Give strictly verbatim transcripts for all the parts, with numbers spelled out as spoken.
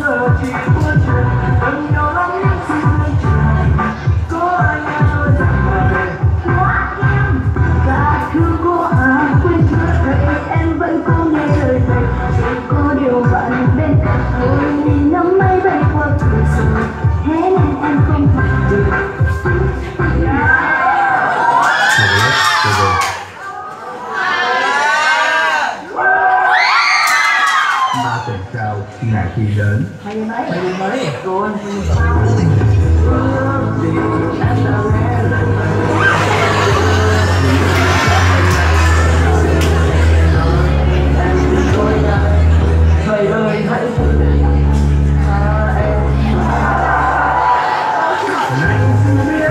giờ chỉ cuối trời gần nhau lắm những sự lên trời có ai nghe tôi rằng lời quá em đã thương có ai quên chưa vậy em vẫn có nghe lời thầy chỉ có điều bạn bên cạnh tôi nhìn năm mấy bay qua cửa sổ thế nên em không thể được ba tuần sau ngày thi đến mày mấy Mày đi mấy? rồi thì em đã nghe lời em xin tôi thầy ơi hãy tha em anh xin biết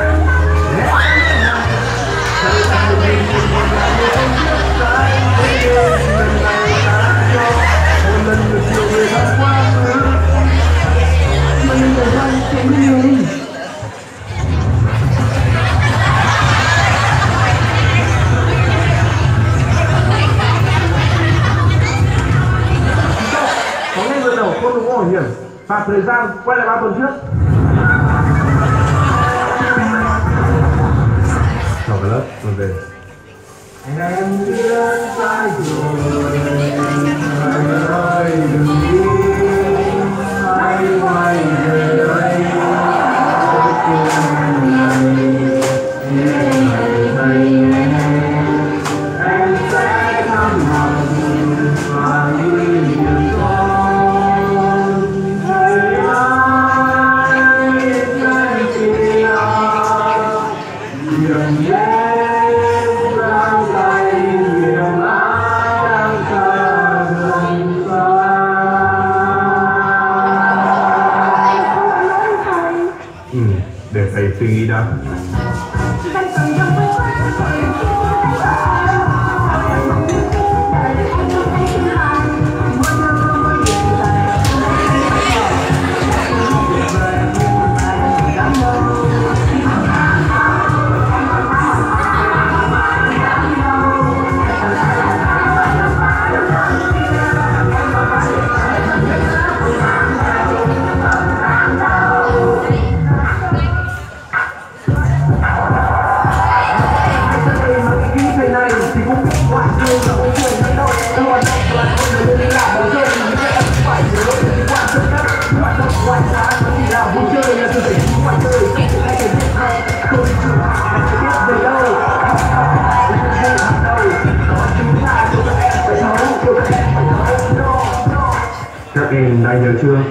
thầy ta đi một ngày em biết sai với điều lần này ta cho một lần được chiều người ta quá khứ mình là anh trên mình có ngay người đầu không đúng bảo hiểm phạt thời gian quay lại ba tuần trước. chào cả lớp rồi về. Em biết sai rồi anh ơi đừng đi hãy quay về đây cuối cùng này em hãy thấy em sẽ thăm lòng và đi đường con người ơi em chỉ là đường em đang tay nhiều ai đang xa đường xa. Ừ, để thầy suy nghĩ đã. Các em đã nhớ chưa?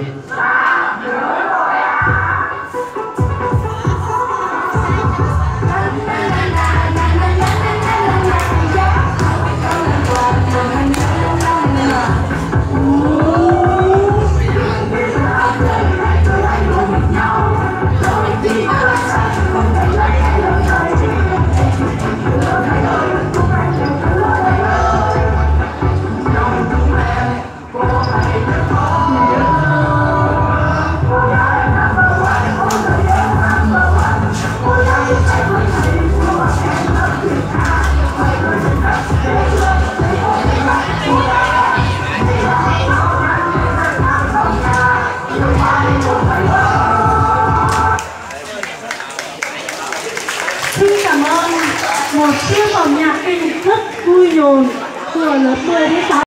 Xin cảm ơn một chiếc vòng nhạc kinh rất vui nhộn của lớp mười đến sáu.